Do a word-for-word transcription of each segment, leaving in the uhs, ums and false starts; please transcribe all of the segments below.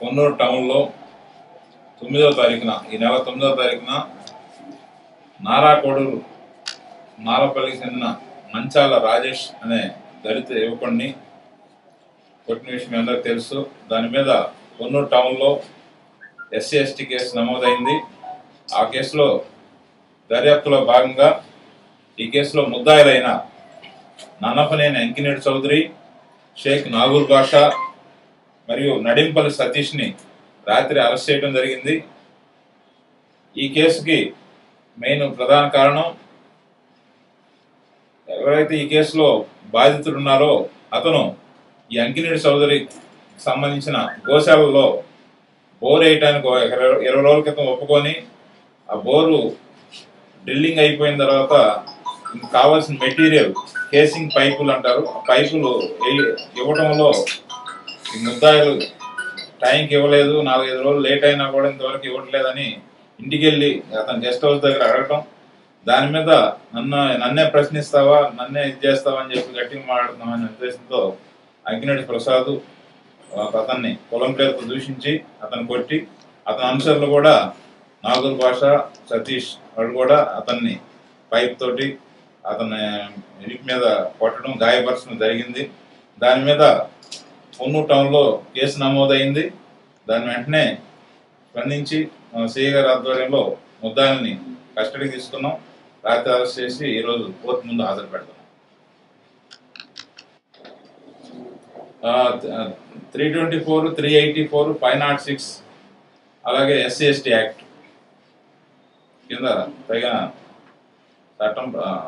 కొన్నూరు టౌన్లో తొమ్మిదవ తారీఖున ఈ నెల తొమ్మిదవ తారీఖున నారాకోడూరు నారపల్లికి చెందిన మంచాల రాజేష్ అనే దళిత యువకుడిని కొట్టిన విషయం అందరికీ తెలుసు. దాని మీద కొన్నూరు టౌన్లో ఎస్సీ ఎస్టీ కేసు నమోదైంది. ఆ కేసులో దర్యాప్తులో భాగంగా ఈ కేసులో ముద్దాయిలైన నన్నపనేని అంకినేడు చౌదరి, షేక్ నాగూర్ బాషా మరియు నడింపల్లి సతీష్ని రాత్రి అరెస్ట్ చేయడం జరిగింది. ఈ కేసుకి మెయిన్ ప్రధాన కారణం ఎవరైతే ఈ కేసులో బాధితుడు ఉన్నారో అతను ఈ అంకినేడు చౌదరి సంబంధించిన గోశాలలో బోర్ వేయటానికి ఇరవై రోజుల క్రితం ఒప్పుకొని ఆ బోరు డ్రిల్లింగ్ అయిపోయిన తర్వాత కావాల్సిన మెటీరియల్ కేసింగ్ పైపులు అంటారు, ఆ పైపులు ఇవ్వటంలో ఈ ముద్దాయిలు టైంకి ఇవ్వలేదు, నాలుగైదు రోజులు లేట్ అయినా కూడా ఇంతవరకు ఇవ్వట్లేదని ఇంటికి వెళ్ళి అతను గెస్ట్ హౌస్ దగ్గర అడగటం, దాని మీద నన్ను నన్నే ప్రశ్నిస్తావా, నన్నే ఇది చేస్తావా అని చెప్పి గట్టిగా మాట్లాడుతున్నామనే ఉద్దేశంతో అంకినేడు ప్రసాద్ అతన్ని పొలం పేరుతో దూషించి అతను కొట్టి, అతని అనుచరులు కూడా నాగూర్ బాషా, సతీష్ వాళ్ళు కూడా అతన్ని పైప్ తోటి అతని ఇంటి మీద కొట్టడం, గాయపరచడం జరిగింది. దాని మీద కొన్నూరు టౌన్లో కేసు నమోదైంది. దాని వెంటనే స్పందించి సిఐ గారి ఆధ్వర్యంలో ముద్దాయిల్ని కస్టడీకి తీసుకున్నాం. రాత్రి అరెస్ట్ చేసి ఈరోజు కోర్టు ముందు హాజరు పెడతాం. Three twenty four three eighty four five naught six అలాగే ఎస్సీ ఎస్టీ యాక్ట్ కింద పైగా చట్టం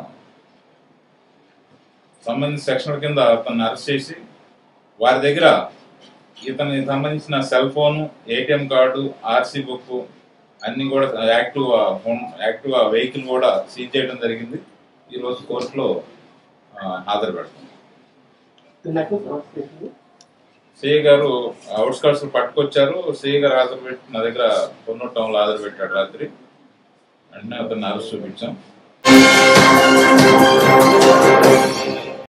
సంబంధించిన సెక్షన్ల కింద అతన్ని అరెస్ట్ చేసి వారి దగ్గర ఇతనికి సంబంధించిన cell phone, ATM card, RC book అన్ని కూడా యాక్టివ్ ఫోన్ యాక్టివ్ వెహికల్ కూడా సీజ్ చేయడం జరిగింది. ఈరోజు కోర్టులో హాజరు పెడతాం. సిఐ గారు అవుట్స్కర్ట్స్ పట్టుకొచ్చారు. సిఐ గారు హాజరు పెట్టి నా దగ్గర కొన్నూరు టౌన్లో హాజరు పెట్టాడు రాత్రి. వెంటనే అతన్ని అరెస్ట్ చూపించాం.